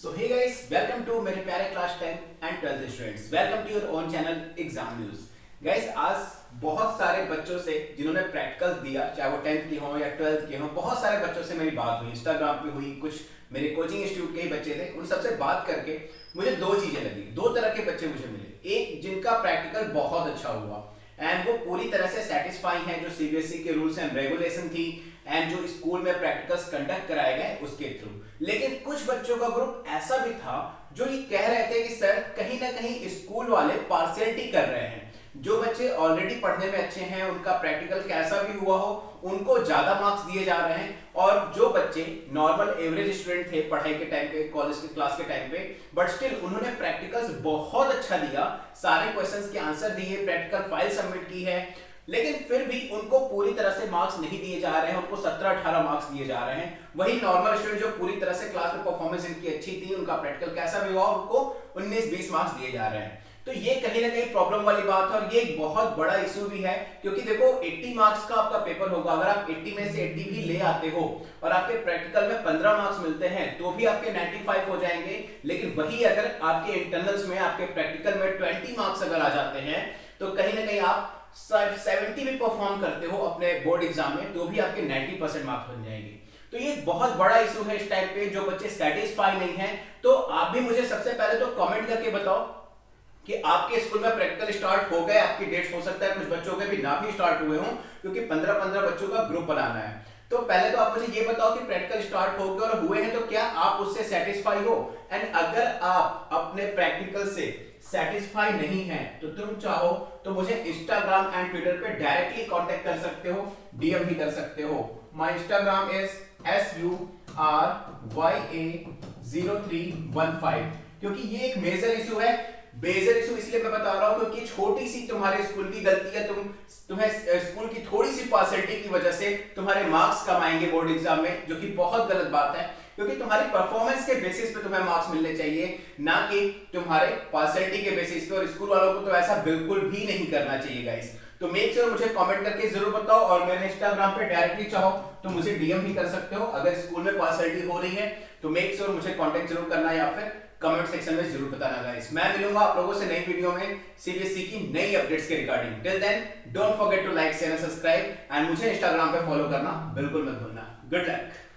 So hey guys, welcome to मेरे प्यारे class 10 and 12th students. Welcome to your own channel exam news. Guys, आज बहुत सारे बच्चों से जिन्होंने प्रैक्टिकल्स दिया, चाहे वो 10th के हों या 12th के हों, बहुत सारे बच्चों से मेरी बात हुई, इंस्टाग्राम पे हुई, कुछ मेरे कोचिंग इंस्टीट्यूट के ही बच्चे थे। उन सबसे बात करके मुझे दो चीजें लगी, दो तरह के बच्चे मुझे मिले। एक जिनका प्रैक्टिकल बहुत अच्छा हुआ एंड वो पूरी तरह से सेटिस्फाई हैं, जो सीबीएसई के रूल्स एंड रेगुलेशन थी एंड जो स्कूल में प्रैक्टिकल्स कंडक्ट कराए गए उसके थ्रू। लेकिन कुछ बच्चों का ग्रुप ऐसा भी था जो ये कह रहे थे कि सर कहीं ना कहीं स्कूल वाले पार्शियलिटी कर रहे हैं। जो बच्चे ऑलरेडी पढ़ने में अच्छे हैं, उनका प्रैक्टिकल कैसा भी हुआ हो, उनको ज्यादा मार्क्स दिए जा रहे हैं, और जो बच्चे नॉर्मल एवरेज स्टूडेंट थे पढ़ाई के टाइम पे, कॉलेज के क्लास के टाइम पे, बट स्टिल उन्होंने प्रैक्टिकल्स बहुत अच्छा दिया, सारे क्वेश्चंस के आंसर दिए, प्रैक्टिकल फाइल सबमिट की है, लेकिन फिर भी उनको पूरी तरह से मार्क्स नहीं दिए जा रहे हैं। उनको 17-18 मार्क्स दिए जा रहे हैं। वही नॉर्मल स्टूडेंट जो पूरी तरह से क्लास में परफॉर्मेंस इनकी अच्छी थी, उनका प्रैक्टिकल कैसा भी हुआ, उनको 19-20 मार्क्स दिए जा रहे हैं। तो ये कहीं ना कहीं प्रॉब्लम वाली बात है, और ये एक बहुत बड़ा इशू भी है, क्योंकि देखो 80 मार्क्स का आपका पेपर होगा, अगर आप 80 में से 80 भी ले आते हो और आपके प्रैक्टिकल में 15 मार्क्स मिलते हैं तो भी आपके 95 हो जाएंगे। लेकिन वही अगर आपके इंटरनल्स में, आपके प्रैक्टिकल में 20 मार्क्स अगर आ जाते हैं तो कहीं ना कहीं आप 70 भी परफॉर्म करते हो अपने बोर्ड एग्जाम में तो भी आपके 90% मार्क्स बन जाएंगे। तो ये बहुत बड़ा इशू है इस टाइप पे, जो बच्चे सेटिस्फाई नहीं है। तो आप भी मुझे सबसे पहले तो कमेंट करके बताओ कि आपके स्कूल में प्रैक्टिकल स्टार्ट हो गए, आपकी डेट्स हो सकता है कुछ बच्चों के भी ना भी स्टार्ट हुए हों, क्योंकि 15-15 बच्चों का ग्रुप बनाना है। तो पहले तो आप मुझे ये बताओ कि प्रैक्टिकल स्टार्ट हो गए और हुए हैं तो क्या आप उससे सेटिस्फाई हो, एंड अगर आप अपने प्रैक्टिकल से सेटिस्फाई नहीं है तो तुम चाहो तो मुझे इंस्टाग्राम एंड ट्विटर पे डायरेक्टली कांटेक्ट कर सकते हो, डीएम भी कर सकते हो। My Instagram is SURYA0315। क्योंकि ये एक मेजर इशू है। मेजर इशू इसलिए मैं बता रहा हूं क्योंकि छोटी सी तुम्हारे स्कूल की गलती है, तुम्हें स्कूल की थोड़ी सी पार्शियलिटी की वजह से तुम्हारे मार्क्स कम आएंगे बोर्ड एग्जाम में, जो कि बहुत गलत बात है। क्योंकि तुम्हारी परफॉर्मेंस के बेसिस पे तुम्हें मार्क्स मिलने चाहिए, ना कि तुम्हारे पार्शियलिटी के बेसिस पे, और स्कूल वालों को तो ऐसा बिल्कुल भी नहीं करना चाहिए गाइस। तो मेक श्योर मुझे कमेंट करके जरूर बताओ, और मेरे इंस्टाग्राम पे डायरेक्टली चाहो तो मुझे डीएम भी कर सकते हो। अगर स्कूल में पार्शियलिटी हो रही है तो मेक श्योर मुझे कांटेक्ट जरूर करना, या फिर कमेंट सेक्शन में जरूर बताना गाइस। मैं मिलूंगा आप लोगों से नई वीडियो में सीबीएसई की नई अपडेट्स के regarding. Till then don't forget to like, share and subscribe, and मुझे इंस्टाग्राम पे फॉलो करना बिल्कुल मत भूलना। Good luck.